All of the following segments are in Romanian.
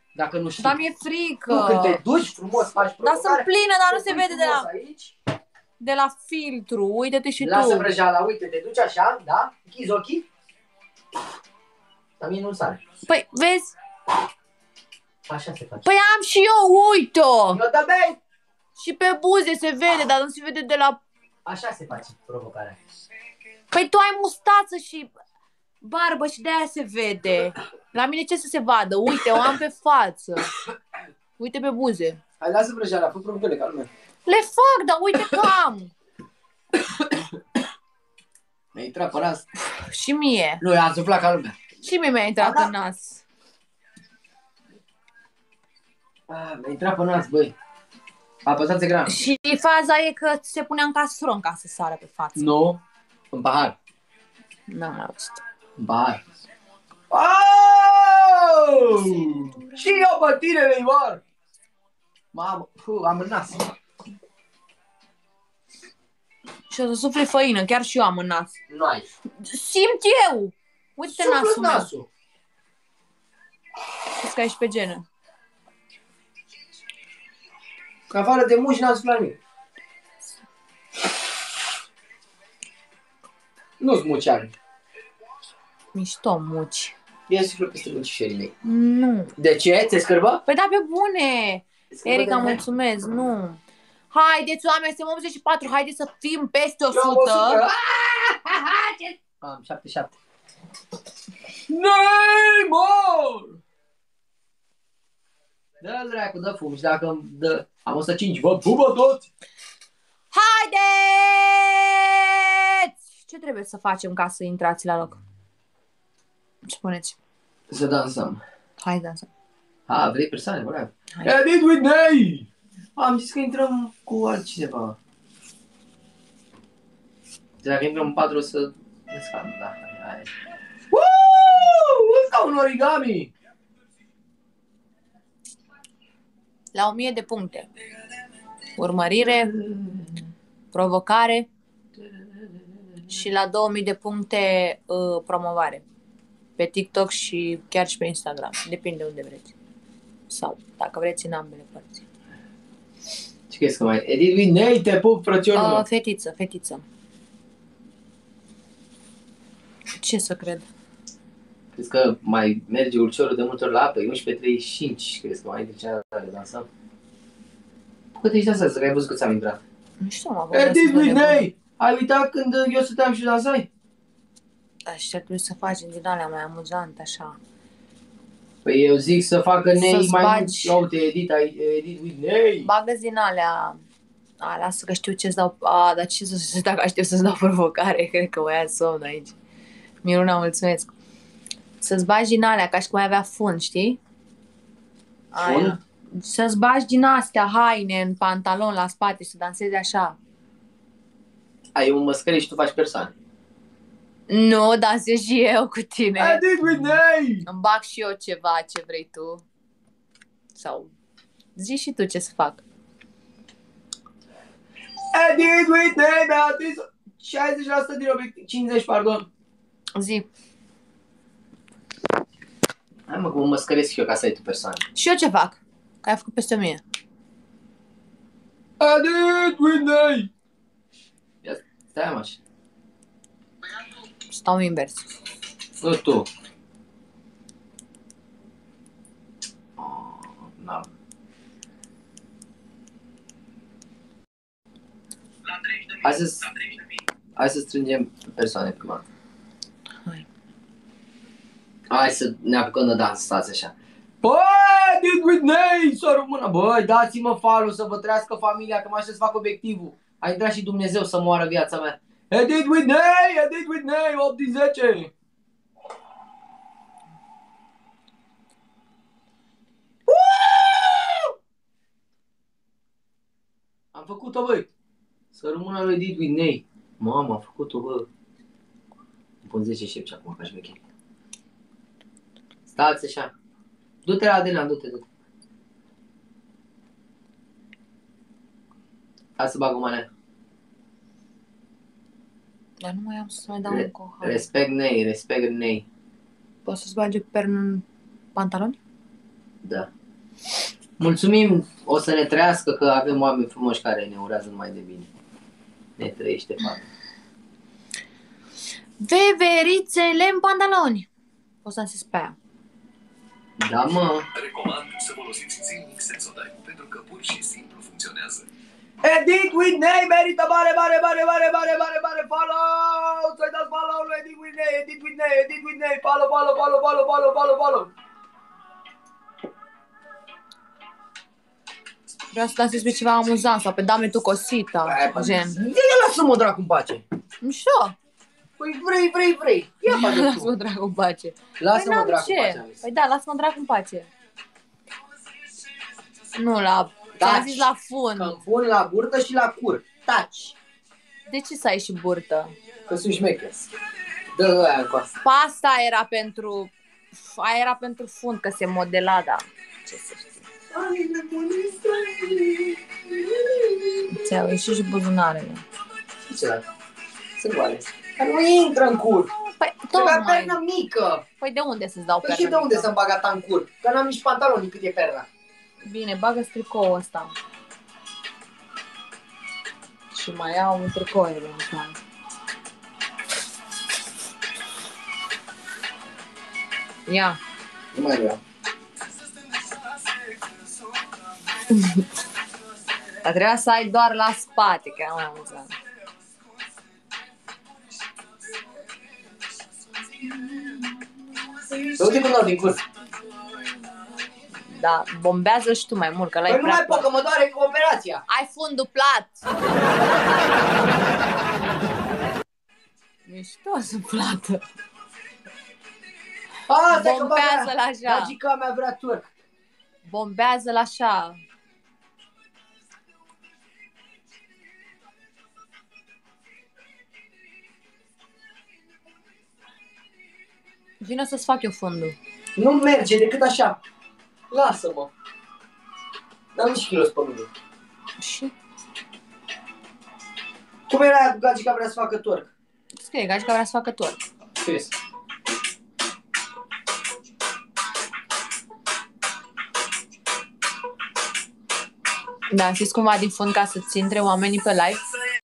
Dacă nu știi. Dar mi-e frică. Nu, când te duci frumos, faci provocare. Dar sunt plină, dar nu se vede de la... Aici. De la filtru, uite-te și tu. Lasă vrăjeala, uite, te duci așa, da? Închizi ochii. La mine nu sare. Păi, vezi? Așa se face. Păi am și eu, uite-o! Eu da. Și pe buze se vede, dar nu se vede de la... Așa se face provocarea. Păi tu ai mustață și barbă și de-aia se vede. La mine ce să se vadă? Uite, o am pe față. Uite pe buze. Hai, lasă vrăjeala, fă provocările ca lumea. Le fac, dar uite că am. Mi-a intrat pe nas. Și mie. Nu, i-am suflat ca lumea. Și mie mi-a intrat în nas. Mi-a intrat pe nas, băi. Apăsați ecran. Și faza e că se punea în castron ca să sară pe față. Nu, în pahar. N-am mai auzit. În pahar. Oh! Și eu pe tine, Neymar! Mamă, am în nas. Și o să sufli făină, chiar și eu am în nas. Nu ai. Simt eu! Uite nasul meu. Știți că ai și pe genă. Că afară de muși n-am suflat nimic. Nu-s muceani. Mișto, muci. Ia suflă peste mucișorii mei. Nu. De ce? Ți-e scârbă? Păi da, pe bune! Erica, mulțumesc, nu. Haideți, oameni, suntem 84, haideți să fim peste 100. Am 77. Neymar! Dă-l dracu, dă fum și dacă îmi dă... Am 105, vă pupă toți! Haideți! Ce trebuie să facem ca să intrați la loc? Spuneți. Să dansăm. Hai, dansăm. Vrei persoane, bă? Edit with Ney! Am zis că intrăm cu altcineva. Dacă intrăm în 4 o să ne scam, da. Hai. Ăsta un origami! La 1000 de puncte. Urmărire, provocare și la 2000 de puncte promovare. Pe TikTok și chiar și pe Instagram. Depinde unde vreți. Sau, dacă vreți, în ambele părți. Ce crezi că mai... Edit with Ney, te pup, frățiorul meu. Fetiță. Ce să cred? Crezi că mai merge urciorul de multe ori la apă? 11:35. Crezi că mai trece de dansăm? Cât ești dansează, că ai văzut că ți-am intrat. Nu știu, mă. Edit with Ney! Ai uitat când eu stăteam și dansai? Așa trebuie să faci din alea mai amuzante, așa. Păi eu zic să facă Ney mai bagi... mult. Uite, edit with Ney. Bagă-ți din alea. Lasă că știu ce-ți dau. Dar ce să dacă știu să-ți dau provocare? Cred că o ia somn aici. Miruna, mulțumesc. Să-ți bagi din alea, ca și cum ai avea fund, știi? Fund? Să-ți bagi din astea haine în pantalon la spate și să dansezi așa. Ai un măscăriș și tu faci persoane. Nu, dansez și eu cu tine. Edit with Ney! Îmi bag și eu ceva ce vrei tu. Sau zici și tu ce să fac. Edit with Ney, mi-a atins 60% din obiectiv. 50, pardon. Zi. Hai mă, cum mă scăresc și eu ca să ai tu persoane. Și eu ce fac? Că ai făcut peste 1000. Edit with Ney! Stai mă așa. Stau invers. Nu tu. N-am. Hai să strângem persoane prima. Hai să ne apucăm de dans, stați așa. Băi, Edit with Ney, să rămână. Băi, dați-mă follow să vă trăiască familia, că mă aștept să fac obiectivul. A intrat și Dumnezeu să moară viața mea. Edit with Ney, 8 din 10. Am făcut-o, băi. Să rămână lui Edit with Ney. Mamă, am făcut-o, bă. Îmi pun 10 șepci acum, ca șmecherie. Stați așa. Du-te la Adela, du-te. Hai să bag o manea. Dar nu mai am să mai dau un cohar. Respect Ney. Poți să-ți bagi per în pantaloni? Da. Mulțumim, o să ne trăiască că avem oameni frumoși care ne urează numai de bine. Ne trăiește fata. Veverițele în pantaloni. O să insist pe aia. Da, mă. Recomand să folosiți zilnic Sensodyne, pentru că pur și simplu funcționează. Edit Whitney merită mare follow! Să-i dați follow lui Edit Whitney, follow! Vreau să dansezi pe ceva amuzant sau pe Dame tu cosita, gen. Lasă-mă dracu în pace. Mișto. Păi vrei. Ia bagă Lasă-mă tu. dracu în pace. Lasă-mă n-am dracu în ce. pace, am zis. Păi da, lasă-mă dracu în pace. Nu, la... Ți-am zis la fund. Că-mi pun la burtă și la cur. Taci. De ce să ai și burtă? Că sunt șmecher. Dă aia cu asta. Pasta era pentru... Aia era pentru fund, că se modela, da. Ce să știu. Ți-au ieșit și buzunarele. Ce ăla? Sunt goale. Dar nu intră în cur. Păi, Trebuie tocmai. pernă mică. Păi de unde să-ți dau Păi pernă și de unde mică? să-mi bag ta în cur? Că n-am nici pantaloni cât e perna. Bine, bagă tricoul ăsta. Și mai iau un tricou eventual. Ia. Nu mai vreau. Dar trebuia să ai doar la spate, că era mai amuzant. Du-te cu nou din cur. Da, bombează și tu mai mult, că ăla Păi e nu prea mai pot, plat. că mă doare operația. Ai fundul plat! Mișto să plată. Stai că Bombează-l așa. gagica mea vrea turc. Bombează-l așa. Vino să-ți fac eu fundul. Nu merge decât așa. Lasă-mă. N-am nici kilos pe mine. Și Cum era aia cu gagica vrea să facă turc? scrie, gagica vrea să facă tot. Scris. Da, știți cumva din fund ca să-ți intre oamenii pe live?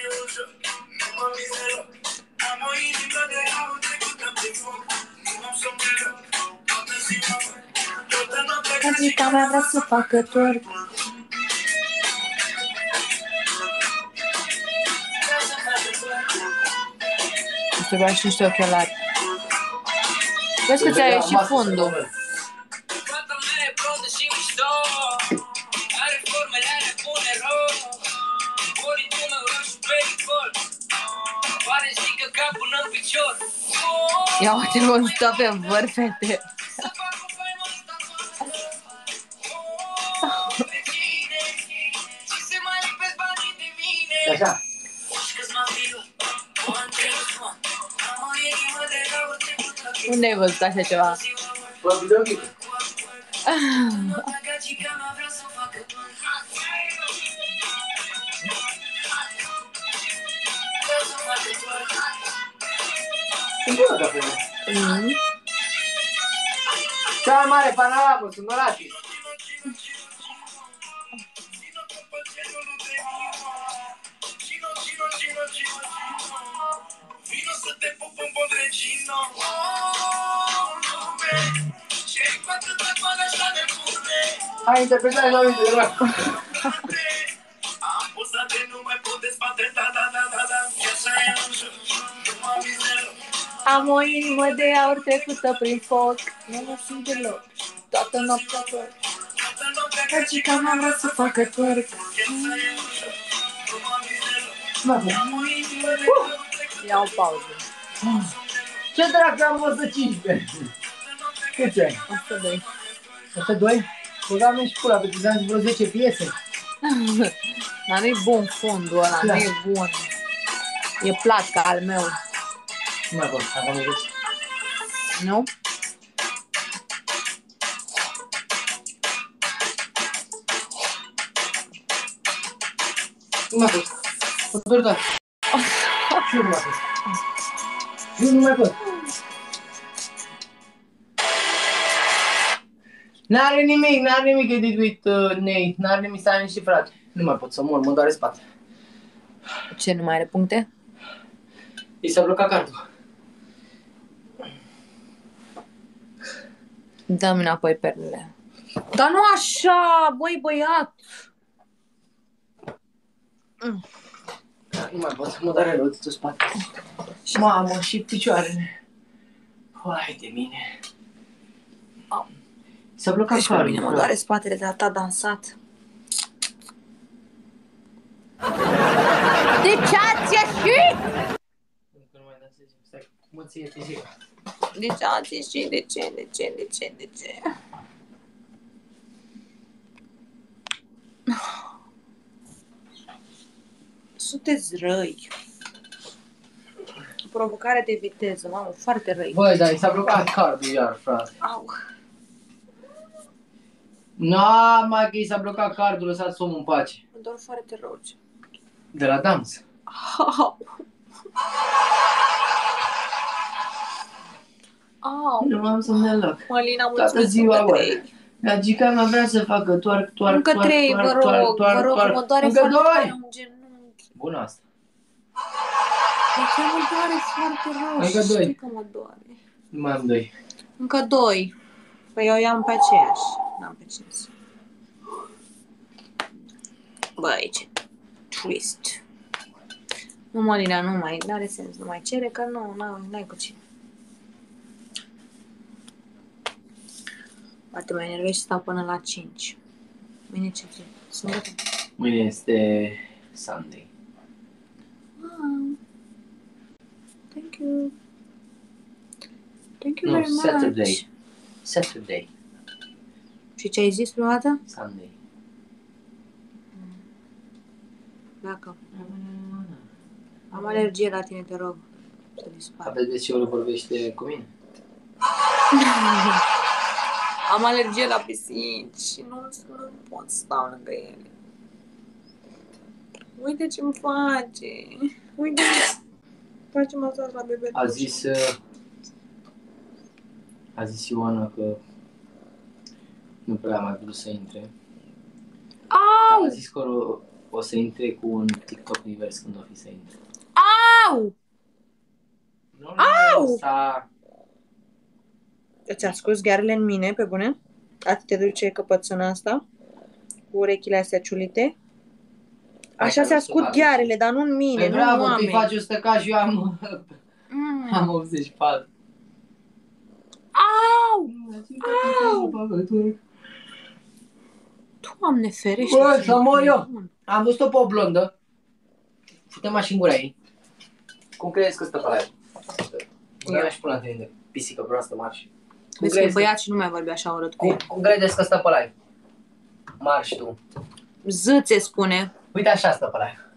Gagica mea vrea să facă twerk. Trebuia și niște ochelari. Vezi că ți-a ieșit fundul. Ia uite cum stă pe văr, fete. Așa. Unde ai văzut așa ceva? Pe videoclip. Sunt bună ca femeie. Cea mai mare panoramă, sunt Norati. Hai, interpretare la minte, drag. Am o inimă de aur trecută prin foc. Nu mă simt deloc. Toată noaptea twerk. Gagica mea vrea să facă twerk. Ia o pauză. Ce dracu am 115? Câți ai? 102. 102? Băgam și pula, pentru că am vreo 10 piese. Dar nu-i bun fundul ăla, nu e bun. E plat ca al meu. Nu mai pot, acum nu vezi. Nu? Nu mai pot. Pot doar doar. Și eu nu mai pot. Eu nu mai pot. N-are nimic edit with Nate. N-are nimic să ai niște frate. Nu mai pot să mor, mă doare spate. Ce, nu mai are puncte? I s-a blocat cardul. Dă-mi înapoi perlele. Dar nu așa, băi băiat! Nu mai pot să mă doare rău de tot spate. Mamă, și picioarele. Hai de mine. S-a blocat Deci pe cardul. mine mă doare spatele de atât dansat. De ce ați ieșit? Nu mai dansezi. Stai, mă ție târziu. De ce ați ieșit? De ce? Sunteți răi. Provocare de viteză, mamă, foarte răi. Băi, dar i s-a blocat cardul iar, frate. Au. Mai că i s-a blocat cardul, lăsați omul în pace. Mă dor foarte rău. De la dans. Au. Nu am să ne loc. Mălina, Toată mulțumesc ziua, încă bă. 3. Gagica mea vrea să facă toar. Încă 3, vă rog, mă doare Încă foarte tare 2. un genunchi. Bună asta. De ce mă doare foarte rău? Încă Știi doi. că mă doare. Nu mai am 2. Încă 2. Păi eu i-am pe aceeași. N-am pe ce să. Băi, ce twist. Nu, Mălina, nu mai, n-are sens, nu mai cere, că nu, n-ai cu cine. Poate mă enervezi și stau până la 5. Mâine ce zi? Sâmbătă? Mâine este Sunday. Wow. Thank you. Thank you Nu, very much. Saturday. Și ce ai zis prima dată? Sunday. Dacă. Am alergie la tine, te rog. Să dispar. Aveți de ce ori vorbește cu mine? Am alergie la pisici și nu pot stau lângă ele. Uite ce-mi face. Uite, face masaj la bebe. A zis Ioana că nu prea a mai vrut să intre. Au! A zis că o să intre cu un TikTok divers când o fi să intre. Au! Au! Îți ascult ghearele în mine, pe bune? Atât te duce căpățâna asta? Cu urechile astea ciulite? Așa se ascult ghearele, dar nu în mine, Păi nu bravo, în tu oameni. faci 100 ca și eu am 84. Au! Doamne ferește! Bă, să mor eu! Am văzut-o pe o blondă. Fute-mă și în gura ei. Cum crezi că stă pe la ea? Băga și până la tine de pisică proastă, marș. Vezi că e băiat și nu mai vorbi așa urât cu el. Cum credeți că stă pe la ea? Marș tu. Zâțe spune. Uite așa stă pe la ea.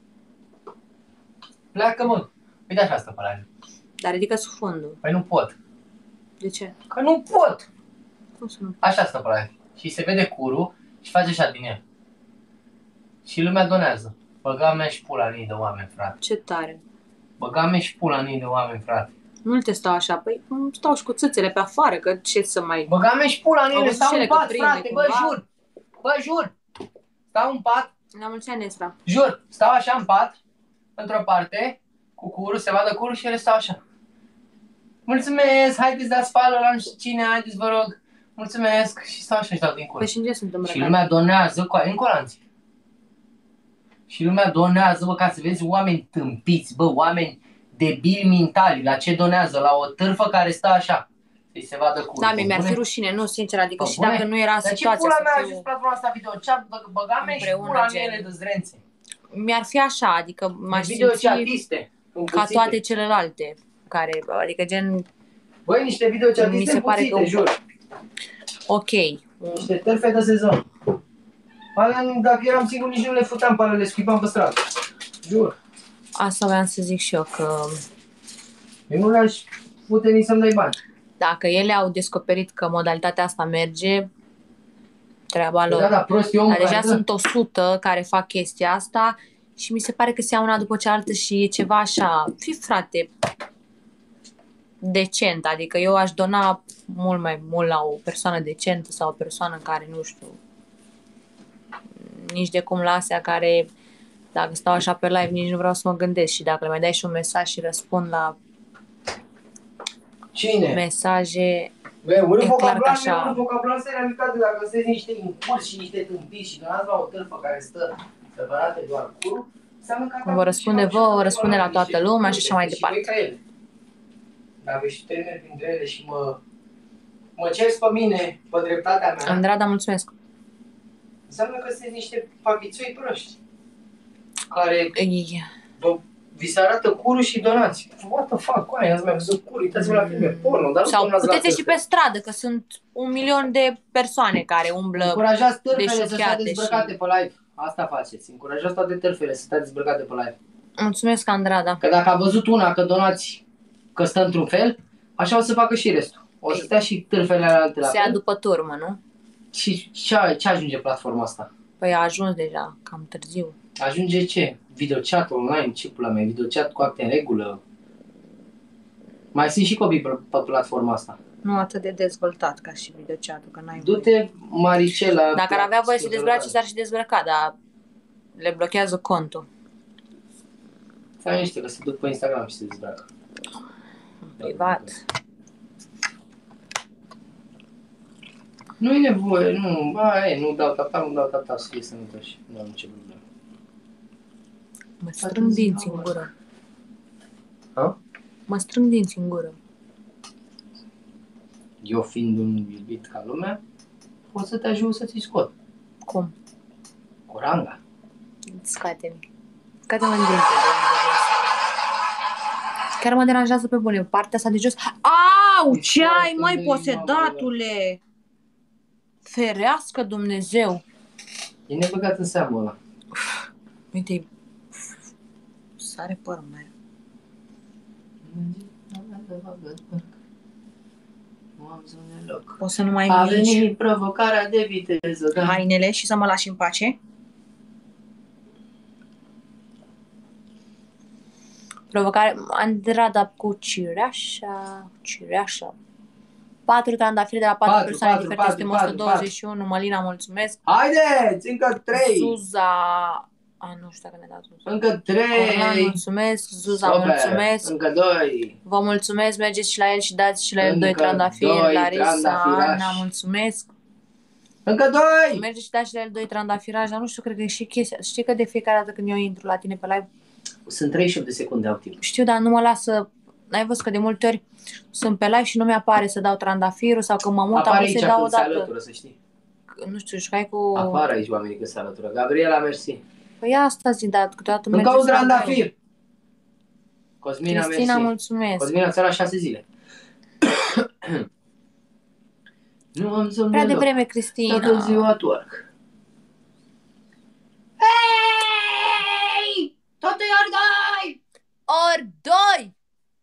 Pleacă, mă. Uite așa stă pe la ea. Dar ridică sub fundul. Păi nu pot. De ce? Că nu pot. Cum să nu? Așa stă pe la ea. Și se vede curul și face așa din el. Și lumea donează. Băga mea și pula în ei de oameni, frate. Ce tare. Băga mea și pula în ei de oameni, frate. Nu te stau așa. Păi stau și cu țâțele pe afară, că ce să mai... Băga mea și pula în Au ele, văzut stau și ele în că pat, prinde frate, bă, cumva. jur. Bă, jur. Stau în pat, La mulți ani, Esra. jur. Stau așa în pat, într-o parte, cu curul, se vadă curul și ele stau așa. Mulțumesc, haideți dați follow la nu știu cine, haideți vă rog. Mulțumesc. Și stau așa și dau din cur. Păi și unde sunt Și îmbrăcate? lumea donează cu aia în colanți. Și lumea donează, bă, ca să vezi oameni tâmpiți, bă, oameni debili mentali. La ce donează? La o târfă care stă așa. Să-i se vadă curul. Da, mi-ar fi rușine, nu, sincer, adică Bă, și bune. dacă nu era Dar ce situația pula mea a să ajuns fiu... platforma asta video? Ce-a băga mea și împreună, pula gen. mele de zdrențe. Mi-ar fi așa, adică m-aș Video simți chatiste. ca toate celelalte, care, adică gen, Băi, niște video chatiste Mi se pare împuțite, că- jur. ok. Niște târfe de sezon. Alea, dacă eram singur, nici nu le futeam pe alea, le scuipam pe stradă. Jur. Asta voiam să zic și eu, că Eu nu le-aș fute nici să-mi dai bani. dacă ele au descoperit că modalitatea asta merge, treaba lor. Da, da, prost e omul Dar deja care dă. sunt 100 care fac chestia asta și mi se pare că se ia una după cealaltă și e ceva așa. Fii frate, decent, adică eu aș dona mult mai mult la o persoană decentă sau o persoană care, nu știu, nici de cum la astea care, dacă stau așa pe live, nici nu vreau să mă gândesc și dacă le mai dai și un mesaj și răspund la Cine? mesaje, Bă, unul E clar că vocabular, așa- unul vocabular se realitate dacă găsesc niște incursi și niște tâmpiți și donați la o tâlpă care stă să vă arate doar curul, înseamnă că vă răspunde vouă, vă răspunde la toată lumea și așa mai Și voi departe. ca ele. Dacă și termeni printre ele și mă cerți pe mine, pe dreptatea mea, Andrada, mulțumesc. înseamnă că sunteți niște papițoi proști care Ei, vi se arată curul și donați. What the fuck, coaie, n-ați mai văzut curul, uitați-vă la filme porno, dar nu Sau donați la puteți și tâlpe. pe stradă, că sunt 1.000.000 de persoane care umblă. Încurajați tâlpele să deșocheate stea dezbrăcate pe live. Asta faceți. Încurajați toate tâlpele să stea dezbrăcate pe live. Mulțumesc, Andrada. Că dacă a văzut una că donați, că stă într-un fel, așa o să facă și restul. O să stea și tâlfele alte la Se ia fel. după turmă, nu? Și ce ajunge platforma asta? Păi a ajuns deja, cam târziu. Ajunge ce? Videochat online, ce pula mea, videochat cu acte în regulă. Mai sunt și copii pe platforma asta. Nu atât de dezvoltat ca și videochat-ul, că n-ai voie. Du-te, Maricela. Dacă ar avea voie să dezbrace, s-ar și dezbrăca, dar le blochează contul. Stai niște că se duc pe Instagram și se dezbracă. Privat. Nu e nevoie, nu, nu dau tap, să fie sănătoși. Nu am nicio problemă. Mă strâng dinții în gură. Ha? Mă strâng dinții în gură. Eu fiind un iubit ca lumea, pot să te ajut să ți scot. Cum? Cu ranga. Scoate-mi. Scoate-mă în dinte. Chiar mă deranjează pe bune. Partea asta de jos. Au! Ce ai, măi, posedatule? Ferească Dumnezeu! E nebăgat în seamă ăla. Uite, sare părul meu. Nu am zone loc. O să nu mai A mici venit provocarea de viteză, da. hainele și să mă lași în pace. Provocare, Andrada cu cireașa, 4 trandafiri de la 4 Patru, persoane patru, diferite, suntem patru, 121, Mălina, mulțumesc. Haideți, încă 3. Zuza, nu știu dacă ne-a dat Zuza. Încă Orlan, 3. mulțumesc. Zuza, mulțumesc. Încă 2. Vă mulțumesc, mergeți și la el și dați și la el 2 Încă trandafiri. doi Larisa, trandafirași. Ana, mulțumesc. Încă 2. Mergeți și dați și la el 2 trandafirași, dar nu știu, cred că e și chestia. Știi că de fiecare dată când eu intru la tine pe live, Sunt 38 de secunde activ. știu, dar nu mă lasă. N-ai văzut că de multe ori sunt pe live și nu mi-apare să dau trandafirul sau că mă mut, am Apare vrut aici să-i dau când se odată. alătură, să știi. Nu știu, jucai cu... Apar aici oamenii când se alătură. Gabriela, mersi. Păi asta zic, dar câteodată Încă merge un să dau. trandafir. Cosmina, Cristina, mersi. mulțumesc. Cosmina, ți-a luat 6 zile. Nu am somn Prea deloc. devreme, Cristina. Toată ziua at work. Hei! Totul e ori doi! Ori doi!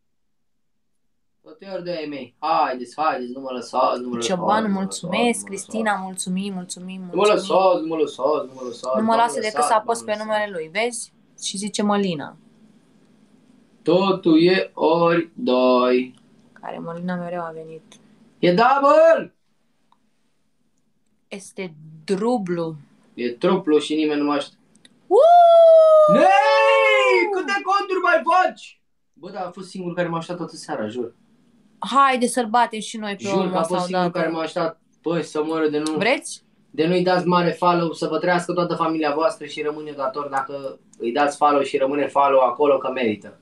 Toate ori de ai mei. Haideți, nu mă lăsați, nu mă lăsați. Ciobanu, nu mă mulțumesc. lăsați, Cristina, mulțumim. Nu mă lăsați, nu mă lăsați, nu mă lăsați. Nu mă lasă decât să apăs nu pe mă lăsați. numele lui, vezi? Și zice Mălina. Totul e ori 2. Care Mălina mereu a venit. E double! Este drublu. E truplu și nimeni nu mă aștept. Nei! Câte conturi mai faci? Bă, dar a fost singurul care m-a așteptat toată seara, jur. Haide să-l batem și noi pe Jur omul că a ăsta fost singurul care odată. m-a așteptat. Băi, să moară de nu. Vreți? De nu-i dați mare follow, să vă trăiască toată familia voastră și rămâne dator dacă îi dați follow și rămâne follow acolo, că merită.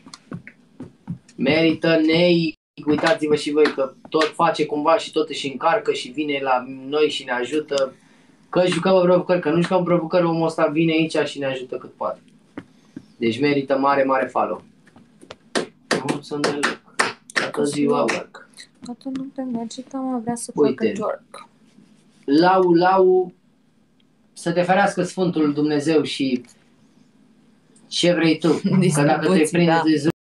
Merită, nei, uitați-vă și voi că tot face cumva și tot își încarcă și vine la noi și ne ajută. Că jucăm provocări, că nu jucăm provocări, omul ăsta vine aici și ne ajută cât poate. Deci merită mare, mare follow. Nu sunt deloc. Toată ziua work. Toată lumea merge, mă, vrea să Uite. facă twerk. Lau, să te ferească Sfântul Dumnezeu și ce vrei tu. Că dacă te Distribuții, prinde da. de